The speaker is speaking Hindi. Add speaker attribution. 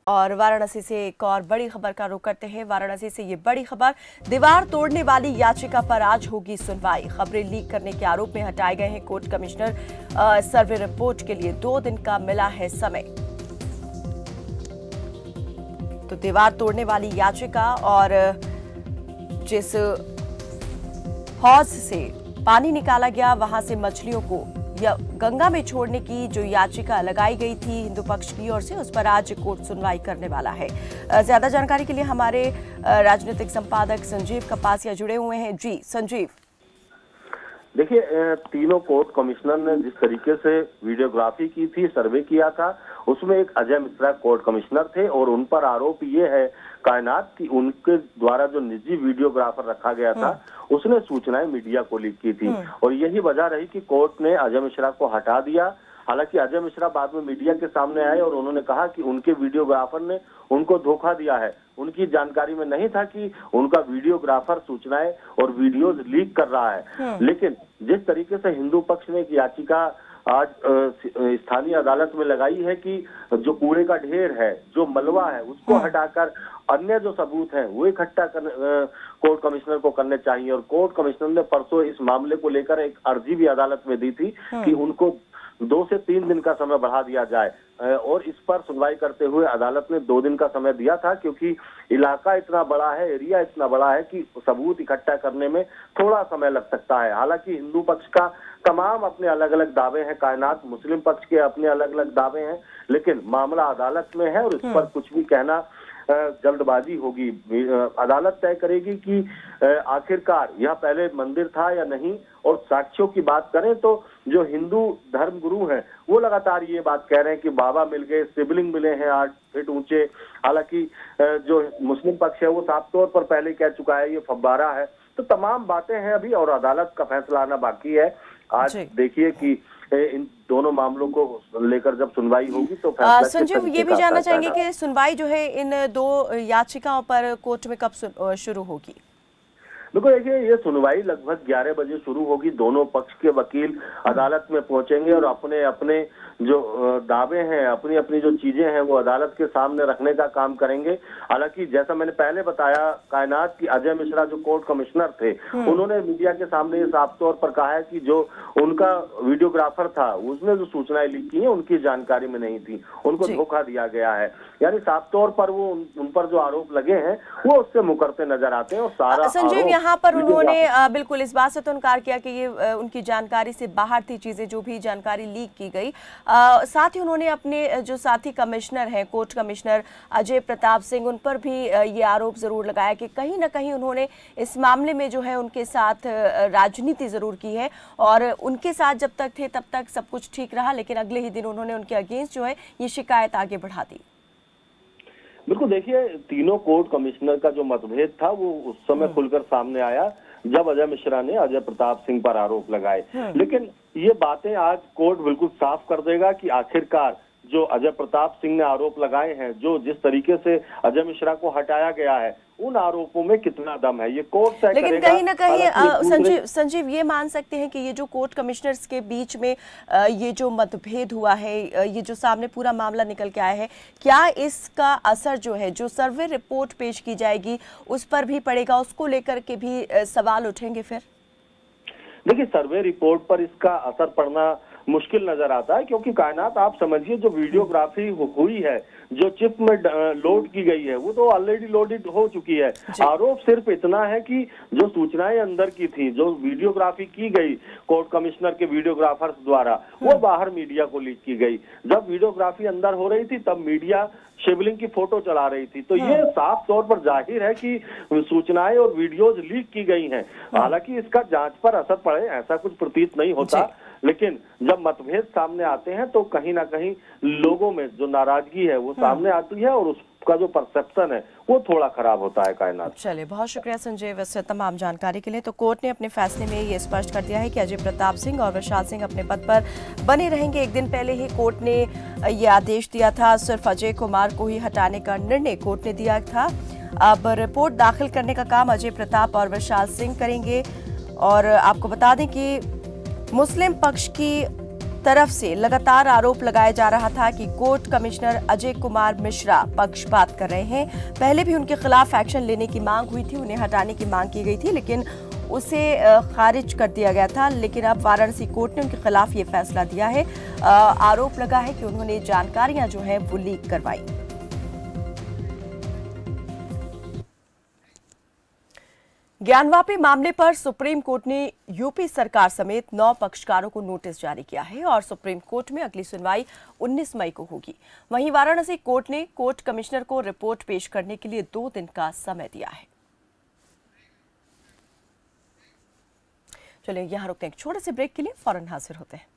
Speaker 1: और वाराणसी से एक और बड़ी खबर का रुख करते हैं। वाराणसी से ये बड़ी खबर, दीवार तोड़ने वाली याचिका पर आज होगी सुनवाई। खबरें लीक करने के आरोप में हटाए गए हैं कोर्ट कमिश्नर। सर्वे रिपोर्ट के लिए 2 दिन का मिला है समय। तो दीवार तोड़ने वाली याचिका और जिस हौज से पानी निकाला गया वहां से मछलियों को या गंगा में छोड़ने की जो याचिका लगाई गई थी हिंदू पक्ष की ओर से, उस पर आज कोर्ट सुनवाई करने वाला है। ज्यादा जानकारी के लिए हमारे राजनीतिक संपादक संजीव कपासिया जुड़े हुए हैं। जी संजीव।
Speaker 2: देखिए, तीनों कोर्ट कमिश्नर ने जिस तरीके से वीडियोग्राफी की थी, सर्वे किया था, उसमें एक अजय मिश्रा कोर्ट कमिश्नर थे और उन पर आरोप ये है कायनात की उनके द्वारा जो निजी वीडियोग्राफर रखा गया था उसने सूचनाएं मीडिया को लीक की थी और यही वजह रही कि कोर्ट ने अजय मिश्रा को हटा दिया। हालांकि अजय मिश्रा बाद में मीडिया के सामने आए और उन्होंने कहा कि उनके वीडियोग्राफर ने उनको धोखा दिया है। उनकी जानकारी में नहीं था कि उनका वीडियोग्राफर सूचनाएं और वीडियोज लीक कर रहा है। लेकिन जिस तरीके से हिंदू पक्ष ने एक याचिका आज स्थानीय अदालत में लगाई है कि जो कूड़े का ढेर है, जो मलबा है, उसको हटाकर अन्य जो सबूत हैं वो इकट्ठा कोर्ट कमिश्नर को करने चाहिए। और कोर्ट कमिश्नर ने परसों इस मामले को लेकर एक अर्जी भी अदालत में दी थी कि उनको 2 से 3 दिन का समय बढ़ा दिया जाए और इस पर सुनवाई करते हुए अदालत ने 2 दिन का समय दिया था, क्योंकि इलाका इतना बड़ा है, एरिया इतना बड़ा है कि सबूत इकट्ठा करने में थोड़ा समय लग सकता है। हालांकि हिंदू पक्ष का तमाम अपने अलग अलग दावे हैं, कायनात मुस्लिम पक्ष के अपने अलग अलग दावे हैं, लेकिन मामला अदालत में है और इस पर कुछ भी कहना जल्दबाजी होगी। अदालत तय करेगी कि आखिरकार यह पहले मंदिर था या नहीं। और साक्ष्यों की बात करें तो जो हिंदू धर्म गुरु हैं वो लगातार ये बात कह रहे हैं कि बाबा मिल गए, शिवलिंग मिले हैं 8 फीट ऊंचे। हालांकि जो मुस्लिम पक्ष है वो साफ तौर पर पहले कह चुका है ये फव्वारा है। तो तमाम बातें हैं अभी और अदालत का फैसला आना बाकी है। आज देखिए कि इन दोनों मामलों को लेकर जब सुनवाई होगी तो
Speaker 1: संजीव ये भी जानना चाहेंगे कि सुनवाई जो है इन 2 याचिकाओं पर कोर्ट में कब शुरू होगी?
Speaker 2: देखो, देखिए, ये सुनवाई लगभग 11 बजे शुरू होगी। दोनों पक्ष के वकील अदालत में पहुंचेंगे और अपने अपने जो दावे हैं, अपनी अपनी जो चीजें हैं वो अदालत के सामने रखने का काम करेंगे। हालांकि जैसा मैंने पहले बताया, कायनात की अजय मिश्रा जो कोर्ट कमिश्नर थे उन्होंने मीडिया के सामने ये साफ तौर पर कहा है कि जो उनका वीडियोग्राफर था उसने जो सूचनाएं लीक की है उनकी जानकारी में नहीं थी, उनको धोखा दिया गया है। यानी साफ तौर पर वो उन पर जो आरोप लगे हैं वो उससे मुकरते नजर आते हैं। और सारा
Speaker 1: संजीव यहाँ पर उन्होंने बिल्कुल इस बात से तो इनकार किया कि ये उनकी जानकारी से बाहर थी चीजें, जो भी जानकारी लीक की गई। साथ ही उन्होंने अपने जो साथी कमिश्नर हैं, कोर्ट कमिश्नर अजय प्रताप सिंह, उन पर भी ये आरोप जरूर लगाया कि कहीं ना कहीं उन्होंने इस मामले में जो है उनके साथ राजनीति जरूर की है और उनके साथ जब तक थे तब तक सब कुछ ठीक रहा, लेकिन अगले ही दिन उन्होंने उनके अगेंस्ट जो है ये शिकायत आगे बढ़ा दी।
Speaker 2: बिल्कुल, देखिए, तीनों कोर्ट कमिश्नर का जो मतभेद था वो उस समय खुलकर सामने आया जब अजय मिश्रा ने अजय प्रताप सिंह पर आरोप लगाए। लेकिन ये बातें आज कोर्ट बिल्कुल साफ कर देगा कि आखिरकार जो अजय प्रताप सिंह ने आरोप लगाए हैं, जो जिस तरीके से अजय मिश्रा को हटाया गया है, उन आरोपों में कितना दम है ये कोर्ट तय करेगा।
Speaker 1: लेकिन कहीं ना कहीं संजीव ये मान सकते हैं कि ये जो कोर्ट कमिश्नर्स के बीच में ये जो मतभेद हुआ है, ये जो सामने पूरा मामला निकल के आया है, क्या इसका असर जो है जो सर्वे रिपोर्ट पेश की जाएगी उस पर भी पड़ेगा? उसको लेकर के भी सवाल उठेंगे फिर?
Speaker 2: देखिए, सर्वे रिपोर्ट पर इसका असर पड़ना मुश्किल नजर आता है, क्योंकि कायनात आप समझिए जो वीडियोग्राफी हुई है, जो चिप में लोड की गई है वो तो ऑलरेडी लोडेड हो चुकी है। आरोप सिर्फ इतना है कि जो सूचनाएं अंदर की थी, जो वीडियोग्राफी की गई कोर्ट कमिश्नर के वीडियोग्राफर्स द्वारा, वो बाहर मीडिया को लीक की गई। जब वीडियोग्राफी अंदर हो रही थी तब मीडिया शिवलिंग की फोटो चला रही थी। तो ये साफ तौर पर जाहिर है कि सूचनाएं और वीडियोज लीक की गई हैं। हालांकि इसका जांच पर असर पड़े ऐसा कुछ प्रतीत नहीं होता, लेकिन जब मतभेद सामने आते हैं तो कहीं ना कहीं लोगों में जो नाराजगी है वो सामने आती है और उसका जो परसेप्शन है वो थोड़ा खराब होता है। कायनात,
Speaker 1: चलिए, बहुत शुक्रिया संजय वैसे तमाम जानकारी के लिए। तो कोर्ट ने अपने फैसले में ये स्पष्ट कर दिया है कि अजय प्रताप सिंह और विशाल सिंह अपने पद पर बने रहेंगे। एक दिन पहले ही कोर्ट ने ये आदेश दिया था, सिर्फ अजय कुमार को ही हटाने का निर्णय कोर्ट ने दिया था। अब रिपोर्ट दाखिल करने का काम अजय प्रताप और विशाल सिंह करेंगे। और आपको बता दें कि मुस्लिम पक्ष की तरफ से लगातार आरोप लगाया जा रहा था कि कोर्ट कमिश्नर अजय कुमार मिश्रा पक्षपात कर रहे हैं। पहले भी उनके खिलाफ एक्शन लेने की मांग हुई थी, उन्हें हटाने की मांग की गई थी, लेकिन उसे खारिज कर दिया गया था। लेकिन अब वाराणसी कोर्ट ने उनके खिलाफ ये फैसला दिया है। आरोप लगा है कि उन्होंने जानकारियां जो है वो लीक करवाई। ज्ञानवापी मामले पर सुप्रीम कोर्ट ने यूपी सरकार समेत 9 पक्षकारों को नोटिस जारी किया है और सुप्रीम कोर्ट में अगली सुनवाई 19 मई को होगी। वहीं वाराणसी कोर्ट ने कोर्ट कमिश्नर को रिपोर्ट पेश करने के लिए 2 दिन का समय दिया है। चलिए यहां रुकते हैं, एक छोटे से ब्रेक के लिए, फौरन हाजिर होते हैं।